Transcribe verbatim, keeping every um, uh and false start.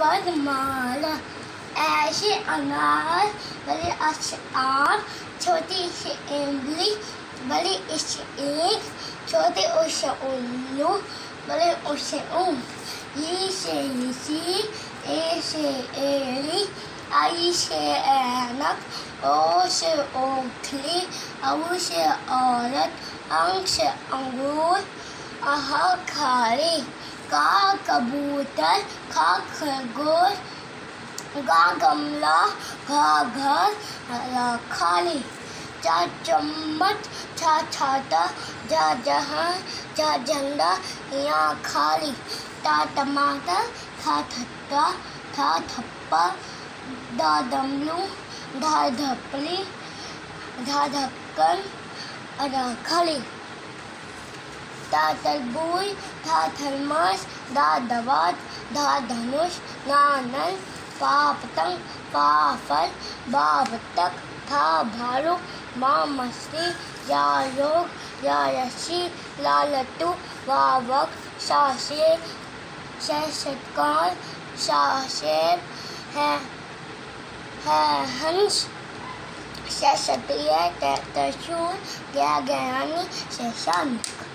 वर्णमाला, ऐसे अनार बड़े अक्षर, छोटी सी इमली बड़ी इससे एक, छोटे उससे उल्लू बड़े उससे ऊँ, ई से लीची, ए से एड़ी, आई से ऐनक, ओ से ओखली, औ से औरत, अंग से अंगूर, अह खारी, का कबूतर, खा खरगोश, गा गमला, घा घर, रा खाली, जा चम्मच, छा छाता, जा जहाँ, जा झंडा, यहाँ खाली, ता टमाटर, था थत्ता, था थप्पा, दा दमलू, धा धपली, धा ढक्कन, अदा खाली, ता तरबूज, था थर्मस, दा दवात, धा धनुष, ना नल, पा पतंग, पा फल, बा बत्तख, था भालू, माँ मछली, या योग, या रस्सी, ला लट्टू, वा वक्त, सा शेर, शे षटकार, शा शेर, है है हंस, शे क्षत्रिय, त्रिशूल, ज्ञा ज्ञानी, शशांक।